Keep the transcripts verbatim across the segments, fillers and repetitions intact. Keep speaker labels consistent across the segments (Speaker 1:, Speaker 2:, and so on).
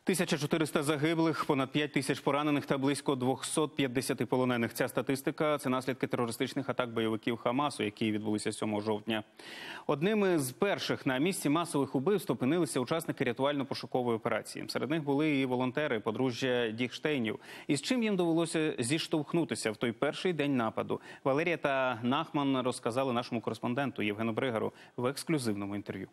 Speaker 1: тисяча чотириста загиблих, понад п'ять тисяч поранених та близько двохсот п'ятдесяти полонених. Ця статистика – це наслідки терористичних атак бойовиків Хамасу, які відбулися сьомого жовтня. Одними з перших на місці масових убивств опинилися учасники рятувально-пошукової операції. Серед них були і волонтери, подружжя Діхштейнів. І з чим їм довелося зіштовхнутися в той перший день нападу? Валерія та Нахман розказали нашому кореспонденту Євгену Бригару в ексклюзивному інтерв'ю.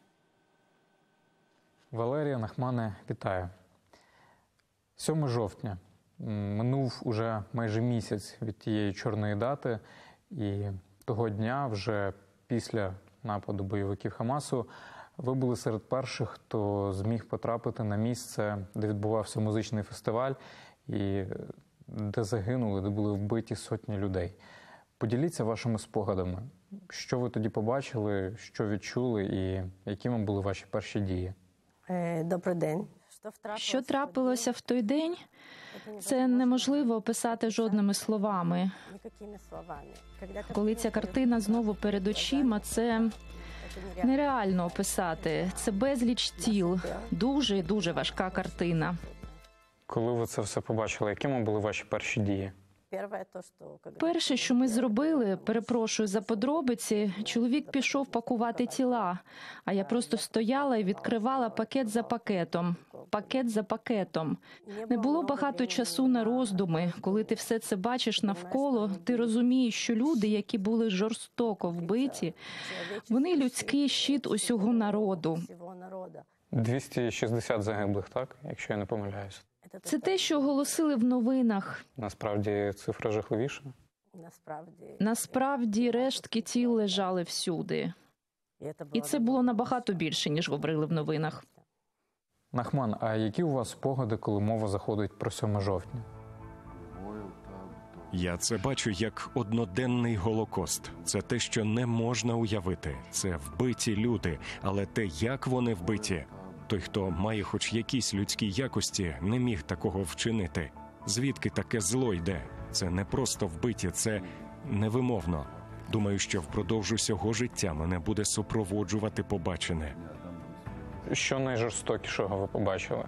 Speaker 2: Валерія, Нахмане, вітаю. сьомого жовтня. Минув уже майже місяць від тієї чорної дати, і того дня, вже після нападу бойовиків Хамасу, ви були серед перших, хто зміг потрапити на місце, де відбувався музичний фестиваль, і де загинули, де були вбиті сотні людей. Поділіться вашими спогадами. Що ви тоді побачили, що відчули і якими були ваші перші дії?
Speaker 3: Добрий день.
Speaker 4: Що трапилося в той день, це неможливо описати жодними словами. Коли ця картина знову перед очима, це нереально описати. Це безліч тіл, дуже і дуже важка картина.
Speaker 2: Коли ви це все побачили, якими були ваші перші дії?
Speaker 4: Перше, що ми зробили, перепрошую за подробиці, чоловік пішов пакувати тіла, а я просто стояла і відкривала пакет за пакетом, пакет за пакетом. Не було багато часу на роздуми. Коли ти все це бачиш навколо, ти розумієш, що люди, які були жорстоко вбиті, вони людський щит усього народу.
Speaker 2: двісті шістдесят загиблих, так? Якщо я не помиляюся.
Speaker 4: Це те, що оголосили в новинах.
Speaker 2: Насправді цифра жахливіша?
Speaker 4: Насправді рештки тіл лежали всюди. І це було набагато більше, ніж говорили в новинах.
Speaker 2: Нахман, а які у вас спогади, коли мова заходить про сьоме жовтня?
Speaker 5: Я це бачу як одноденний Голокост. Це те, що не можна уявити. Це вбиті люди, але те, як вони вбиті. Той, хто має хоч якісь людські якості, не міг такого вчинити. Звідки таке зло йде? Це не просто вбиті, це невимовно. Думаю, що впродовж усього життя мене буде супроводжувати побачене.
Speaker 2: Що найжорстокішого ви побачили?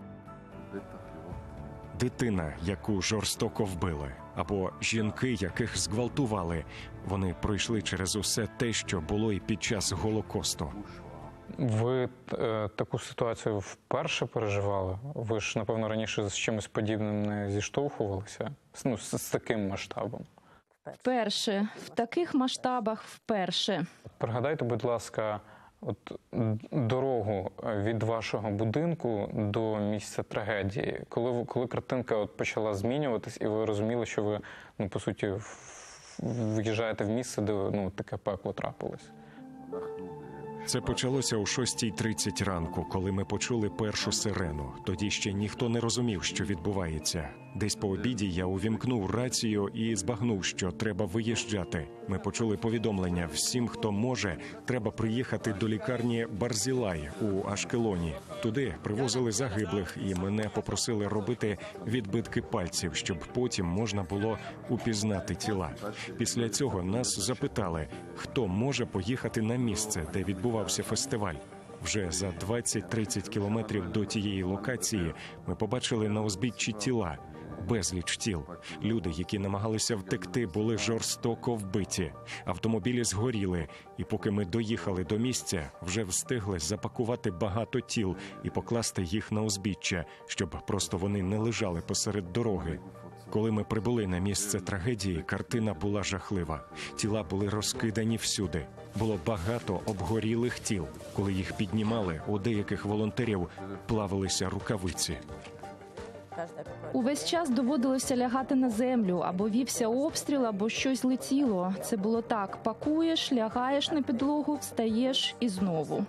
Speaker 5: Дитина, яку жорстоко вбили, або жінки, яких зґвалтували. Вони пройшли через усе те, що було і під час Голокосту.
Speaker 2: Ви е, таку ситуацію вперше переживали? Ви ж, напевно, раніше з чимось подібним не зіштовхувалися? Ну, з, з таким масштабом?
Speaker 4: Вперше. В таких масштабах вперше.
Speaker 2: Пригадайте, будь ласка, от дорогу від вашого будинку до місця трагедії. Коли, коли картинка от почала змінюватись, і ви розуміли, що ви, ну, по суті, в'їжджаєте в місце, де, ну, таке пекло трапилось.
Speaker 5: Це почалося о шостій тридцять ранку, коли ми почули першу сирену. Тоді ще ніхто не розумів, що відбувається. Десь по обіді я увімкнув рацію і збагнув, що треба виїжджати. Ми почули повідомлення: всім, хто може, треба приїхати до лікарні Барзілай у Ашкелоні. Туди привозили загиблих, і мене попросили робити відбитки пальців, щоб потім можна було упізнати тіла. Після цього нас запитали, хто може поїхати на місце, де відбувався фестиваль. Вже за двадцять-тридцять кілометрів до тієї локації ми побачили на узбіччі тіла. Безліч тіл. Люди, які намагалися втекти, були жорстоко вбиті. Автомобілі згоріли, і поки ми доїхали до місця, вже встигли запакувати багато тіл і покласти їх на узбіччя, щоб просто вони не лежали посеред дороги. Коли ми прибули на місце трагедії, картина була жахлива. Тіла були розкидані всюди. Було багато обгорілих тіл. Коли їх піднімали, у деяких волонтерів плавилися рукавиці.
Speaker 4: Увесь час доводилося лягати на землю, або вівся обстріл, або щось летіло. Це було так: пакуєш, лягаєш на підлогу, встаєш і знову.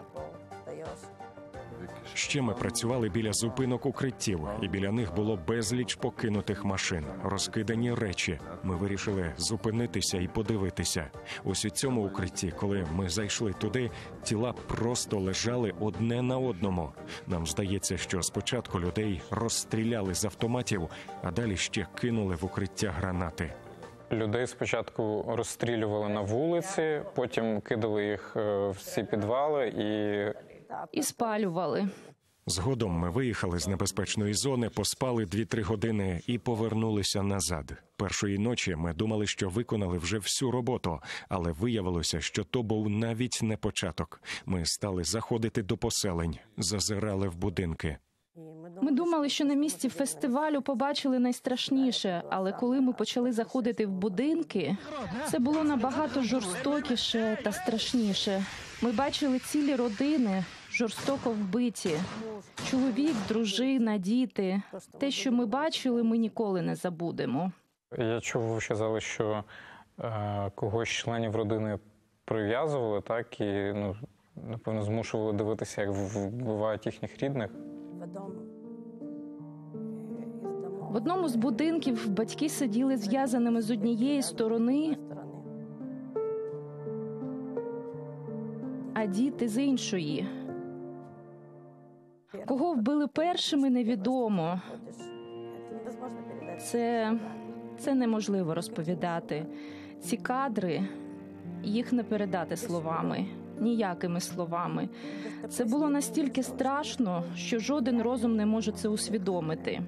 Speaker 5: Ще ми працювали біля зупинок укриттів, і біля них було безліч покинутих машин, розкидані речі. Ми вирішили зупинитися і подивитися. Ось у цьому укритті, коли ми зайшли туди, тіла просто лежали одне на одному. Нам здається, що спочатку людей розстріляли з автоматів, а далі ще кинули в укриття гранати.
Speaker 2: Людей спочатку розстрілювали на вулиці, потім кидали їх в ці підвали і...
Speaker 4: І спалювали.
Speaker 5: Згодом ми виїхали з небезпечної зони, поспали дві-три години і повернулися назад. Першої ночі ми думали, що виконали вже всю роботу, але виявилося, що то був навіть не початок. Ми стали заходити до поселень, зазирали в будинки.
Speaker 4: Ми думали, що на місці фестивалю побачили найстрашніше, але коли ми почали заходити в будинки, це було набагато жорстокіше та страшніше. Ми бачили цілі родини, жорстоко вбиті. Чоловік, дружина, діти. Те, що ми бачили, ми ніколи не забудемо.
Speaker 2: Я чув, ви казали, що е, когось з членів родини прив'язували, так, і, ну, напевно, змушували дивитися, як вбивають їхніх рідних.
Speaker 4: В одному з будинків батьки сиділи зв'язаними з однієї сторони, а діти з іншої. Кого вбили першими, невідомо. Це, це неможливо розповідати. Ці кадри, їх не передати словами, ніякими словами. Це було настільки страшно, що жоден розум не може це усвідомити.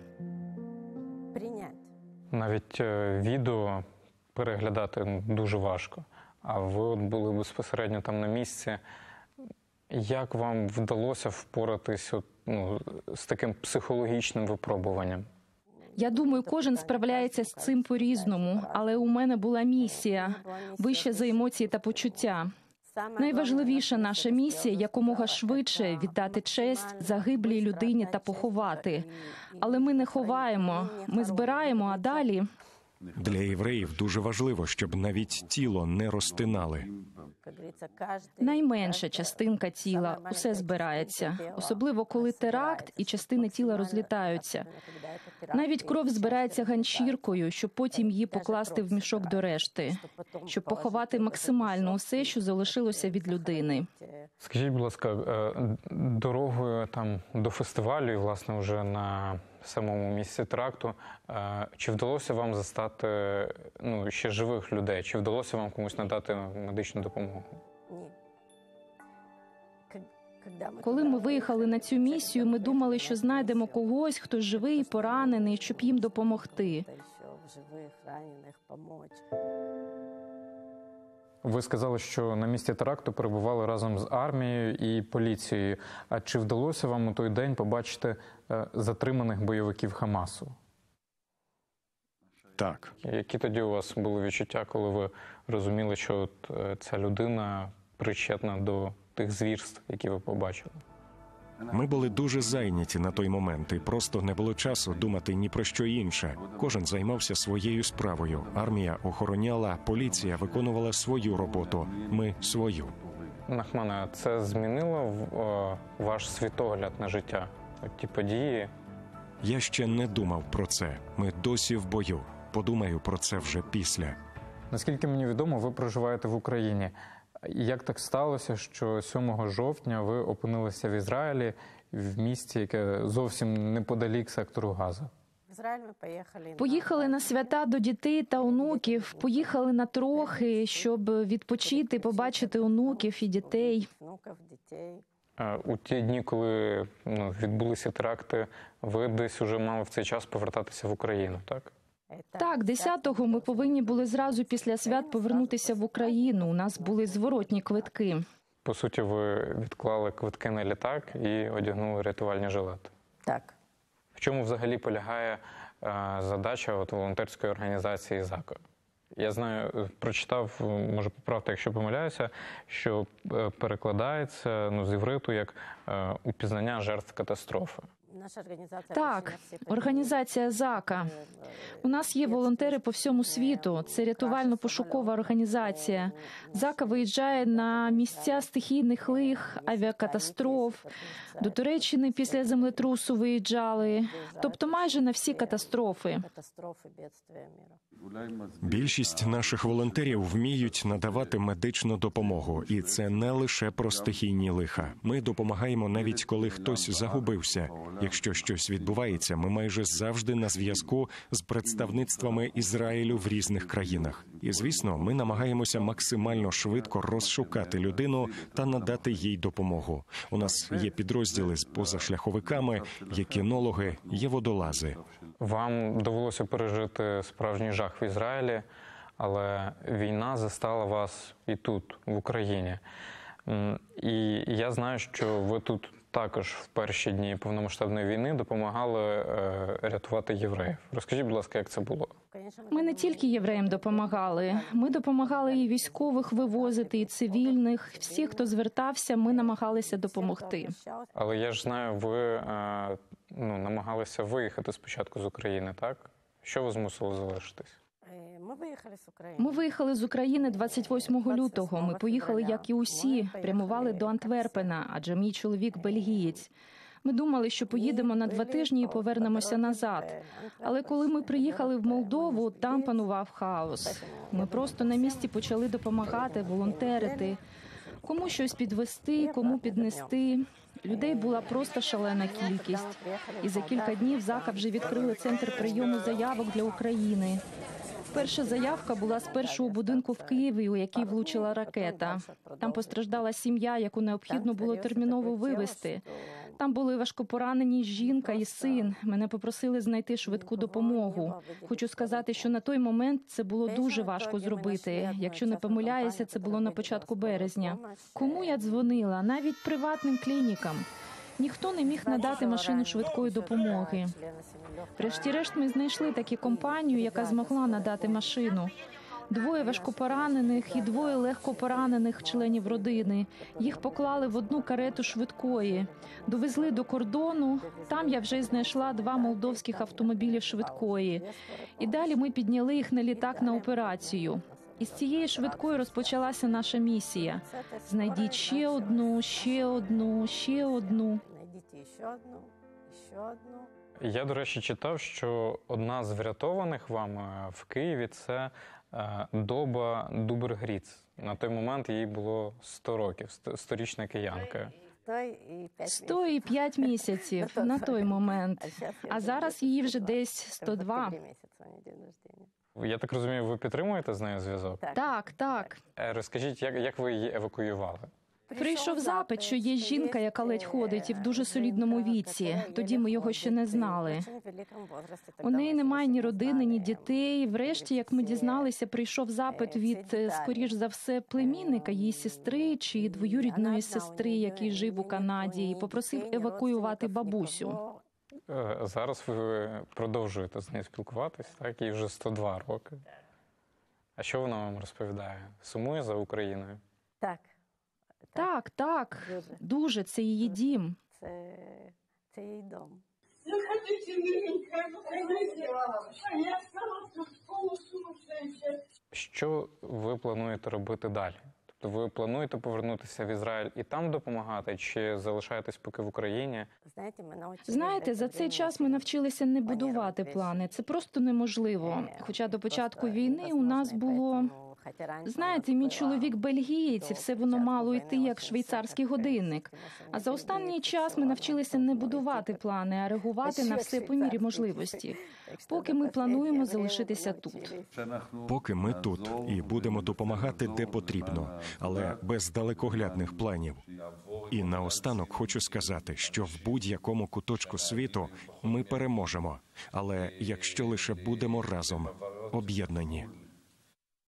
Speaker 2: Навіть е, відео переглядати дуже важко. А ви от були безпосередньо там на місці. Як вам вдалося впоратись от, ну, з таким психологічним випробуванням?
Speaker 4: Я думаю, кожен справляється з цим по-різному, але у мене була місія – вище за емоції та почуття. Найважливіша наша місія – якомога швидше віддати честь загиблій людині та поховати. Але ми не ховаємо, ми збираємо, а далі…
Speaker 5: Для євреїв дуже важливо, щоб навіть тіло не розтинали.
Speaker 4: Найменша частинка тіла – усе збирається. Особливо, коли теракт і частини тіла розлітаються. Навіть кров збирається ганчіркою, щоб потім її покласти в мішок до решти. Щоб поховати максимально усе, що залишилося від людини.
Speaker 2: Скажіть, будь ласка, дорогою там до фестивалю і, власне, вже на самому місці теракту, чи вдалося вам застати, ну, ще живих людей? Чи вдалося вам комусь надати медичну допомогу?
Speaker 4: Коли ми виїхали на цю місію, ми думали, що знайдемо когось, хто живий і поранений, щоб їм допомогти.
Speaker 2: Ви сказали, що на місці теракту перебували разом з армією і поліцією. А чи вдалося вам у той день побачити затриманих бойовиків Хамасу?
Speaker 5: Так.
Speaker 2: Які тоді у вас були відчуття, коли ви розуміли, що от ця людина причетна до тих звірств, які ви побачили?
Speaker 5: Ми були дуже зайняті на той момент, і просто не було часу думати ні про що інше. Кожен займався своєю справою. Армія охороняла, поліція виконувала свою роботу, ми – свою.
Speaker 2: Нахмане, це змінило ваш світогляд на життя? От ті події?
Speaker 5: Я ще не думав про це. Ми досі в бою. Подумаю про це вже після.
Speaker 2: Наскільки мені відомо, ви проживаєте в Україні. Як так сталося, що сьомого жовтня ви опинилися в Ізраїлі, в місті, яке зовсім неподалік сектору Газа?
Speaker 4: Поїхали на свята до дітей та онуків, поїхали на трохи, щоб відпочити, побачити онуків і дітей.
Speaker 2: У ті дні, коли ну, відбулися теракти, ви десь уже мали в цей час повертатися в Україну, так?
Speaker 4: Так, десятого ми повинні були зразу після свят повернутися в Україну. У нас були зворотні квитки.
Speaker 2: По суті, ви відклали квитки на літак і одягнули рятувальні жилети.
Speaker 3: Так.
Speaker 2: В чому взагалі полягає а, задача от, волонтерської організації ЗАКО? Я знаю, прочитав, може поправити, якщо помиляюся, що перекладається ну, з івриту як е, упізнання жертв катастрофи.
Speaker 4: Так, організація ЗАКО. У нас є волонтери по всьому світу. Це рятувально-пошукова організація. ЗАКО виїжджає на місця стихійних лих, авіакатастроф. До Туреччини після землетрусу виїжджали. Тобто майже на всі катастрофи.
Speaker 5: Більшість наших волонтерів вміють надавати медичну допомогу. І це не лише про стихійні лиха. Ми допомагаємо навіть коли хтось загубився. Якщо Якщо щось відбувається, ми майже завжди на зв'язку з представництвами Ізраїлю в різних країнах. І, звісно, ми намагаємося максимально швидко розшукати людину та надати їй допомогу. У нас є підрозділи з позашляховиками, є кінологи, є водолази.
Speaker 2: Вам довелося пережити справжній жах в Ізраїлі, але війна застала вас і тут, в Україні. М, І я знаю, що ви тут також в перші дні повномасштабної війни допомагали е, рятувати євреїв. Розкажіть, будь ласка, як це було?
Speaker 4: Ми не тільки євреям допомагали. Ми допомагали і військових вивозити, і цивільних. Всі, хто звертався, ми намагалися допомогти.
Speaker 2: Але я ж знаю, ви е, ну, намагалися виїхати спочатку з України, так? Що ви змусили залишитись?
Speaker 3: Ми виїхали з України.
Speaker 4: Ми виїхали з України двадцять восьмого лютого. Ми поїхали, як і усі, прямували до Антверпена, адже мій чоловік бельгієць. Ми думали, що поїдемо на два тижні і повернемося назад. Але коли ми приїхали в Молдову, там панував хаос. Ми просто на місці почали допомагати, волонтерити. Кому щось підвести, кому піднести. Людей була просто шалена кількість. І за кілька днів ЗАКа вже відкрили центр прийому заявок для України. Перша заявка була з першого будинку в Києві, у який влучила ракета. Там постраждала сім'я, яку необхідно було терміново вивезти. Там були важкопоранені жінка і син. Мене попросили знайти швидку допомогу. Хочу сказати, що на той момент це було дуже важко зробити. Якщо не помиляюся, це було на початку березня. Кому я дзвонила? Навіть приватним клінікам. Ніхто не міг надати машину швидкої допомоги. Врешті-решт ми знайшли таку компанію, яка змогла надати машину. Двоє важкопоранених і двоє легкопоранених членів родини. Їх поклали в одну карету швидкої. Довезли до кордону. Там я вже знайшла два молдовських автомобілі швидкої. І далі ми підняли їх на літак на операцію. Із цієї швидкої розпочалася наша місія. Знайдіть ще одну, ще одну, ще одну.
Speaker 3: Знайдіть ще одну, ще одну.
Speaker 2: Я, до речі, читав, що одна з врятованих вам е, в Києві – це е, Доба Дубер-Гріц. На той момент їй було сто років, сто- сторічна киянка.
Speaker 4: сто і п'ять місяців на той момент. А зараз її вже десь сто два.
Speaker 2: Я так розумію, ви підтримуєте з нею зв'язок?
Speaker 4: Так, так.
Speaker 2: Е, Розкажіть, як, як ви її евакуювали?
Speaker 4: Прийшов запит, що є жінка, яка ледь ходить і в дуже солідному віці. Тоді ми його ще не знали. У неї немає ні родини, ні дітей. Врешті, як ми дізналися, прийшов запит від, скоріш за все, племінника її сестри чи двоюрідної сестри, який жив у Канаді, і попросив евакуювати бабусю.
Speaker 2: Е, Зараз ви продовжуєте з нею спілкуватись, так? Їй вже сто два роки. А що вона вам розповідає? Сумує за Україною?
Speaker 3: Так.
Speaker 4: Так, так, дуже, це її дім.
Speaker 3: Це, це її дом.
Speaker 6: Ну, хотите, миленькая, а я стала тут полусумасшедшая.
Speaker 2: Що ви плануєте робити далі? Тобто ви плануєте повернутися в Ізраїль і там допомагати, чи залишаєтесь поки в Україні?
Speaker 4: Знаєте, за цей час ми навчилися не будувати плани. Це просто неможливо. Хоча до початку війни у нас було... Знаєте, мій чоловік бельгієць, і все воно мало йти як швейцарський годинник. А за останній час ми навчилися не будувати плани, а реагувати на все по мірі можливості. Поки ми плануємо залишитися тут.
Speaker 5: Поки ми тут і будемо допомагати, де потрібно, але без далекоглядних планів. І наостанок хочу сказати, що в будь-якому куточку світу ми переможемо, але якщо лише будемо разом, об'єднані.